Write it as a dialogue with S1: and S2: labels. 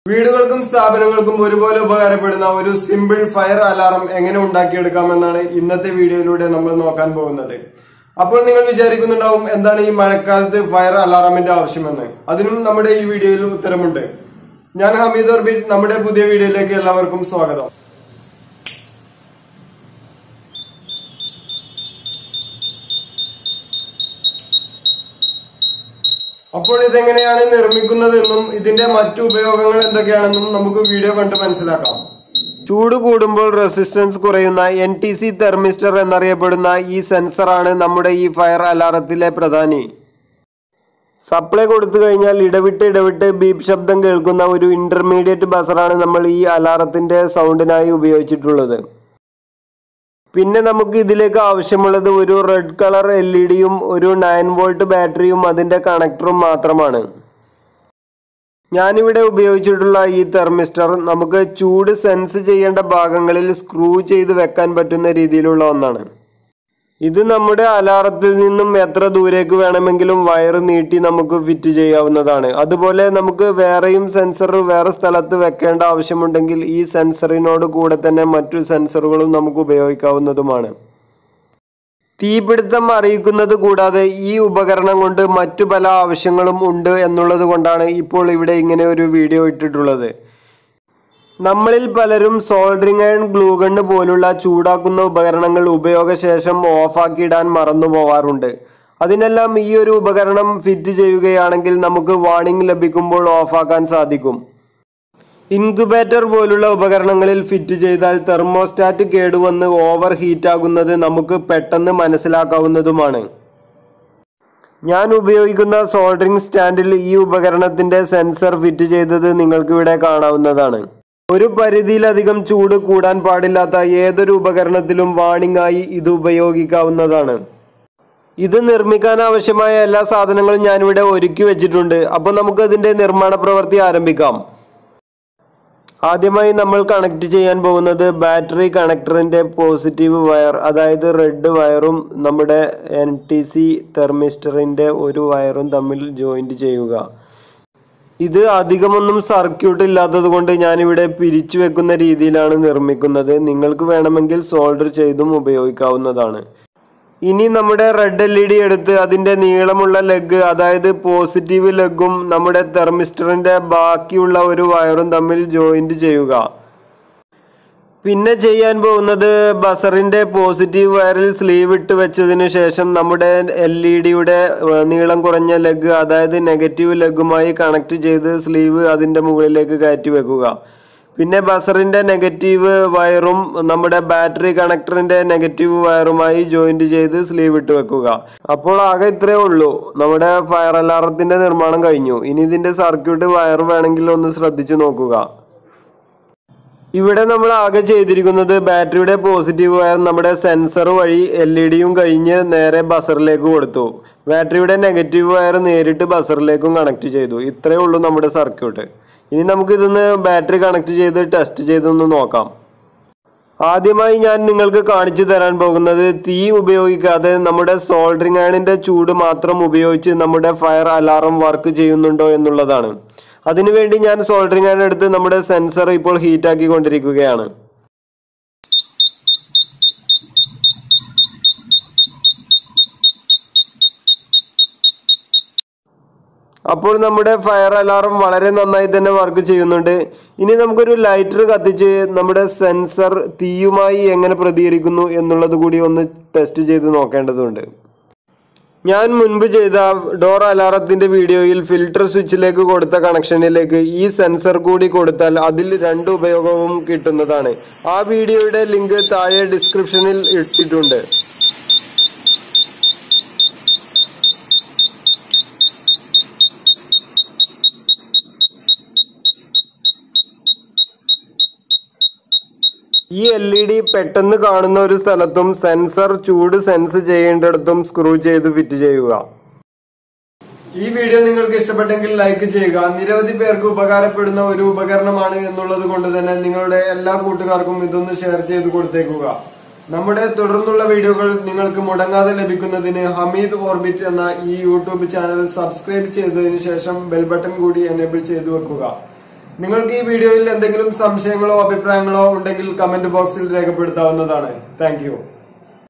S1: വീടുകൾക്കും സ്ഥാപനങ്ങൾക്കും ഒരുപോലെ ഉപകാരപ്പെടുന്ന ഒരു സിമ്പിൾ ഫയർ അലാറം എങ്ങനെ ഉണ്ടാക്കിയെടുക്കാമെന്നാണ് ഇന്നത്തെ വീഡിയോയിലൂടെ നമ്മൾ നോക്കാൻ പോകുന്നത്. അപ്പോൾ നിങ്ങൾ വിചാരിക്കുന്നുണ്ടാവും എന്താണ് ഈ മഴക്കാലത്ത് ഫയർ അലാറമിന്റെ ആവശ്യമെന്ന്. അതിനും നമ്മുടെ ഈ വീഡിയോയിൽ ഉത്തരമുണ്ട്. ഞാൻ ഹമീദ് ഓർബിറ്റ്. നമ്മുടെ പുതിയ വീഡിയോയിലേക്ക് എല്ലാവർക്കും സ്വാഗതം. അപ്പോൾ ഇതെങ്ങനെയാണ് നിർമ്മിക്കുന്നതെന്നും ഇതിന്റെ മറ്റു ഉപയോഗങ്ങൾ എന്തൊക്കെയാണെന്നും നമുക്ക് വീഡിയോ കണ്ട് മനസ്സിലാക്കാം. ചൂട് കൂടുമ്പോൾ റെസിസ്റ്റൻസ് കുറയുന്ന NTC തെർമിസ്റ്റർ എന്നറിയപ്പെടുന്ന ഈ സെൻസറാണ് നമ്മുടെ ഈ ഫയർ അലാറത്തിലെ പ്രധാനി. സപ്ലൈ കൊടുത്തു കഴിഞ്ഞാൽ ഇടവിട്ട് ബീപ്പ് ശബ്ദം കേൾക്കുന്ന ഒരു ഇന്റർമീഡിയറ്റ് ബസറാണ് നമ്മൾ ഈ അലാറത്തിന്റെ സൗണ്ടിനായി ഉപയോഗിച്ചിട്ടുള്ളത്. പിന്നെ നമുക്ക് ഇതിലേക്ക് ആവശ്യമുള്ളത് ഒരു റെഡ് കളർ LED-യും ഒരു 9 വോൾട്ട് ബാറ്ററിയും അതിന്റെ കണക്ടറും മാത്രമാണ്. ഞാനിവിടെ ഉപയോഗിച്ചിട്ടുള്ള ഈ തെർമിസ്റ്റർ നമുക്ക് ചൂട് സെൻസ് ചെയ്യേണ്ട ഭാഗങ്ങളിൽ സ്ക്രൂ ചെയ്ത് വെക്കാൻ പറ്റുന്ന രീതിയിലുള്ള ഒന്നാണ്. ഇത് നമ്മുടെ അലാറത്തിൽ നിന്നും എത്ര ദൂരേക്ക് വേണമെങ്കിലും വയർ നീട്ടി നമുക്ക് ഫിറ്റ് ചെയ്യാവുന്നതാണ്. അതുപോലെ നമുക്ക് വേറെയും സെൻസർ വേറെ സ്ഥലത്ത് വെക്കേണ്ട ആവശ്യമുണ്ടെങ്കിൽ ഈ സെൻസറിനോട് കൂടെ തന്നെ മറ്റു സെൻസറുകളും നമുക്ക് ഉപയോഗിക്കാവുന്നതുമാണ്. തീപിടുത്തം അറിയിക്കുന്നത് കൂടാതെ ഈ ഉപകരണം കൊണ്ട് മറ്റു പല ആവശ്യങ്ങളും ഉണ്ട് എന്നുള്ളത് കൊണ്ടാണ് ഇപ്പോൾ ഇവിടെ ഇങ്ങനെ ഒരു വീഡിയോ ഇട്ടിട്ടുള്ളത്. നമ്മളിൽ പലരും സോൾഡറിംഗ് അയൺ, ഗ്ലൂ ഗണ്ണ് പോലുള്ള ചൂടാക്കുന്ന ഉപകരണങ്ങൾ ഉപയോഗശേഷം ഓഫാക്കിയിടാൻ മറന്നു പോവാറുണ്ട്. അതിനെല്ലാം ഈ ഒരു ഉപകരണം ഫിറ്റ് ചെയ്യുകയാണെങ്കിൽ നമുക്ക് വാർണിംഗ് ലഭിക്കുമ്പോൾ ഓഫാക്കാൻ സാധിക്കും. ഇൻക്യുബേറ്റർ പോലുള്ള ഉപകരണങ്ങളിൽ ഫിറ്റ് ചെയ്താൽ തെർമോസ്റ്റാറ്റ് കേടുവന്ന് ഓവർ ഹീറ്റാകുന്നത് നമുക്ക് പെട്ടെന്ന് മനസ്സിലാക്കാവുന്നതുമാണ്. ഞാൻ ഉപയോഗിക്കുന്ന സോൾഡറിംഗ് സ്റ്റാൻഡിൽ ഈ ഉപകരണത്തിന്റെ സെൻസർ ഫിറ്റ് ചെയ്തത് നിങ്ങൾക്ക് ഇവിടെ കാണാവുന്നതാണ്. ഒരു പരിധിയിലധികം ചൂട് കൂടാൻ പാടില്ലാത്ത ഏതൊരു ഉപകരണത്തിലും വാർണിംഗ് ആയി ഇത് ഉപയോഗിക്കാവുന്നതാണ്. ഇത് നിർമ്മിക്കാൻ ആവശ്യമായ എല്ലാ സാധനങ്ങളും ഞാനിവിടെ ഒരുക്കി വെച്ചിട്ടുണ്ട്. അപ്പോൾ നമുക്ക് ഇതിന്റെ നിർമ്മാണ പ്രവൃത്തി ആരംഭിക്കാം. ആദ്യമായി നമ്മൾ കണക്ട് ചെയ്യാൻ പോകുന്നത് ബാറ്ററി കണക്ടറിന്റെ പോസിറ്റീവ് വയർ, അതായത് റെഡ് വയറും നമ്മുടെ NTC തെർമിസ്റ്ററിന്റെ ഒരു വയറും തമ്മിൽ ജോയിന്റ് ചെയ്യുക. ഇത് അധികമൊന്നും സർക്യൂട്ട് ഇല്ലാത്തത് കൊണ്ട് ഞാനിവിടെ പിരിച്ചു വെക്കുന്ന രീതിയിലാണ് നിർമ്മിക്കുന്നത്. നിങ്ങൾക്ക് വേണമെങ്കിൽ സോൾഡർ ചെയ്തും ഉപയോഗിക്കാവുന്നതാണ്. ഇനി നമ്മുടെ റെഡ് LED എടുത്ത് അതിന്റെ നീളമുള്ള ലെഗ്, അതായത് പോസിറ്റീവ് ലെഗും നമ്മുടെ തെർമിസ്റ്ററിന്റെ ബാക്കിയുള്ള ഒരു വയറും തമ്മിൽ ജോയിന്റ് ചെയ്യുക. പിന്നെ ചെയ്യാൻ പോകുന്നത് ബസറിന്റെ പോസിറ്റീവ് വയറിൽ സ്ലീവ് ഇട്ട് വെച്ചതിന് ശേഷം നമ്മുടെ LED-യുടെ നീളം കുറഞ്ഞ ലെഗ്, അതായത് നെഗറ്റീവ് ലെഗുമായി കണക്ട് ചെയ്ത് സ്ലീവ് അതിന്റെ മുകളിലേക്ക് കയറ്റി വെക്കുക. പിന്നെ ബസറിന്റെ നെഗറ്റീവ് വയറും നമ്മുടെ ബാറ്ററി കണക്ടറിന്റെ നെഗറ്റീവ് വയറുമായി ജോയിന്റ് ചെയ്ത് സ്ലീവ് ഇട്ട് വെക്കുക. അപ്പോൾ ആകെ ഇത്രയേ ഉള്ളൂ. നമ്മുടെ ഫയർ അലാറത്തിന്റെ നിർമ്മാണം കഴിഞ്ഞു. ഇനി ഇതിന്റെ സർക്യൂട്ട് വയർ വേണമെങ്കിൽ ഒന്ന് ശ്രദ്ധിച്ചു നോക്കുക. ഇവിടെ നമ്മൾ ആകെ ചെയ്തിരിക്കുന്നത് ബാറ്ററിയുടെ പോസിറ്റീവ് വയർ നമ്മുടെ സെൻസർ വഴി LED-യും കഴിഞ്ഞ് നേരെ ബസറിലേക്ക് കൊടുത്തു. ബാറ്ററിയുടെ നെഗറ്റീവ് വയർ നേരിട്ട് ബസറിലേക്കും കണക്ട് ചെയ്തു. ഇത്രയേ ഉള്ളൂ നമ്മുടെ സർക്യൂട്ട്. ഇനി നമുക്ക് ഇതൊന്ന് ബാറ്ററി കണക്ട് ചെയ്ത് ടെസ്റ്റ് ചെയ്തൊന്ന് നോക്കാം. ആദ്യമായി ഞാൻ നിങ്ങൾക്ക് കാണിച്ചു തരാൻ പോകുന്നത് തീ ഉപയോഗിക്കാതെ നമ്മുടെ സോൾഡറിംഗ് അയണിന്റെ ചൂട് മാത്രം ഉപയോഗിച്ച് നമ്മുടെ ഫയർ അലാറം വർക്ക് ചെയ്യുന്നുണ്ടോ എന്നുള്ളതാണ്. അതിനുവേണ്ടി ഞാൻ സോൾഡറിംഗ് അയൺ എടുത്ത് നമ്മുടെ സെൻസർ ഇപ്പോൾ ഹീറ്റാക്കി കൊണ്ടിരിക്കുകയാണ്. അപ്പോൾ നമ്മുടെ ഫയർ അലാറം വളരെ നന്നായി തന്നെ വർക്ക് ചെയ്യുന്നുണ്ട്. ഇനി നമുക്കൊരു ലൈറ്റർ കത്തിച്ച് നമ്മുടെ സെൻസർ തീയുമായി എങ്ങനെ പ്രതികരിക്കുന്നു എന്നുള്ളത് കൂടി ഒന്ന് ടെസ്റ്റ് ചെയ്ത് നോക്കേണ്ടതുണ്ട്. ഞാൻ മുൻപ് ചെയ്ത ഡോർ അലാറത്തിന്റെ വീഡിയോയിൽ ഫിൽട്ടർ സ്വിച്ചിലേക്ക് കൊടുത്ത കണക്ഷനിലേക്ക് ഈ സെൻസർ കൂടി കൊടുത്താൽ അതിൽ 2 ഉപയോഗവും കിട്ടുന്നതാണ്. ആ വീഡിയോയുടെ ലിങ്ക് താഴെ ഡിസ്ക്രിപ്ഷനിൽ ഇട്ടിട്ടുണ്ട്. ഈ LED പെട്ടെന്ന് കാണുന്ന ഒരു സ്ഥലത്തും സെൻസർ ചൂട് സെൻസ് ചെയ്യേണ്ടിടത്തും സ്ക്രൂ ചെയ്ത് ഫിറ്റ് ചെയ്യുക. ഈ വീഡിയോ നിങ്ങൾക്ക് ഇഷ്ടപ്പെട്ടെങ്കിൽ ലൈക്ക് ചെയ്യുക. നിരവധി പേർക്ക് ഉപകാരപ്പെടുന്ന ഒരു ഉപകരണമാണ് എന്നുള്ളത് കൊണ്ട് തന്നെ നിങ്ങളുടെ എല്ലാ കൂട്ടുകാർക്കും ഇതൊന്ന് ഷെയർ ചെയ്ത് കൊടുത്തേക്കുക. നമ്മുടെ തുടർന്നുള്ള വീഡിയോകൾ നിങ്ങൾക്ക് മുടങ്ങാതെ ലഭിക്കുന്നതിന് ഹമീദ് ഓർബിറ്റ് എന്ന ഈ യൂട്യൂബ് ചാനൽ സബ്സ്ക്രൈബ് ചെയ്തതിനു ശേഷം ബെൽ ബട്ടൺ കൂടി എനേബിൾ ചെയ്തു വെക്കുക. നിങ്ങൾക്ക് ഈ വീഡിയോയിൽ എന്തെങ്കിലും സംശയങ്ങളോ അഭിപ്രായങ്ങളോ ഉണ്ടെങ്കിൽ കമന്റ് ബോക്സിൽ രേഖപ്പെടുത്താവുന്നതാണ്. താങ്ക്